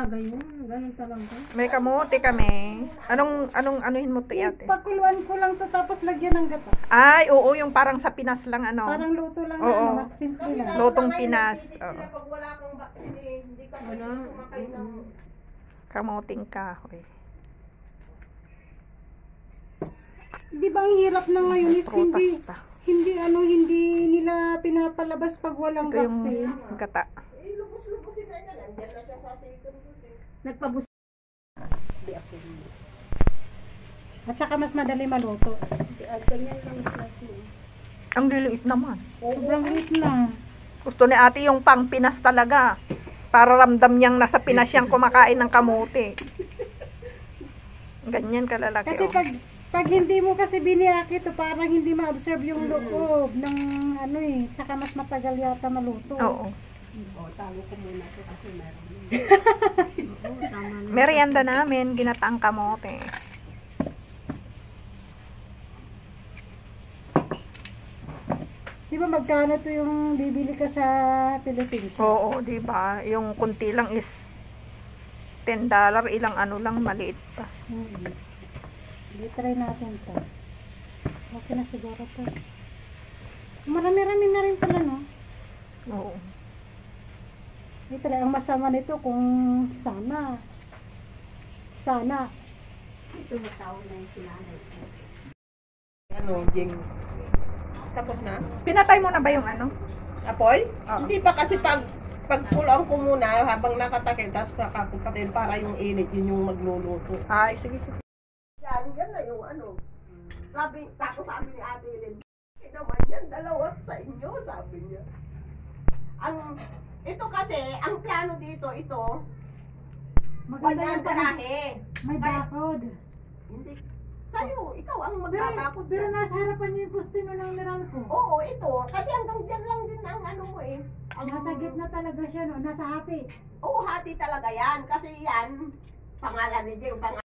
talaga yun. Ganun talaga. May kamote kami. Anuhin mo to ate? Pagkuluan ko lang to tapos lagyan ng gata. Ay, oo, yung parang sa Pinas lang ano. Parang luto lang Oo. na, mas simple lang. Lutong Pinas. Oo. Pag wala kang vaccine, hindi ka pwede sumakay ng... Kamoting kahoy. Di ba ang hirap na ngayon is Prutas pa. hindi nila pinapalabas pag walang Ito yung vaccine. gata. Eh, lubos-lubosin na yan. Nandiyan na siya sa second dose. Nagpabus. At saka mas madali maluto. At ganyan lang slice mo. Ang liliit naman. Sobrang liit na. Gusto ni ate yung pang Pinas talaga. Para ramdam niyang nasa Pinas siyang kumakain ng kamote. Ganyan kalalaki. Kasi pag hindi mo kasi biniyaki ito, parang hindi ma-observe yung loob ng ano eh. Tsaka mas matagal yata maluto. Oo. Tago ko muna ito kasi meron. Merienda namin, ginataang kamote. Di ba magkano to yung bibili ka sa Philippines? Oo, di ba? Yung kunti lang is $10, ilang ano lang, maliit pa. Try natin to. Okay na siguro to. Marami-rami na rin pala, no? Oo. Ito lang ang masama nito kung sana. Ito na tao na yung sinanay. Ano, Jing? Tapos na? Pinatay mo na ba yung ano? Apoy? Oo. Hindi pa kasi pagkulang ko muna habang nakatakil, tapos pakakupatin para yung init, yun yung magluluto. Ay, sige, sige. Yan na yung ano. Tapos sabi ni Ate Helen, naman yan, dalawa sa inyo, sabi niya. Ito kasi, ang plano dito, ito, Maganda kanyang yung pala. garahe. May bakod. Hindi, sa'yo, ikaw ang magbabakod Pero dyan. nasa harapan niyo yung pustino ng Meralco. Oo, ito, kasi hanggang dyan lang din ang ano mo eh. Nasa gitna talaga siya, no? Nasa hati. Oo, hati talaga yan, kasi yan, pangalan ni Jay,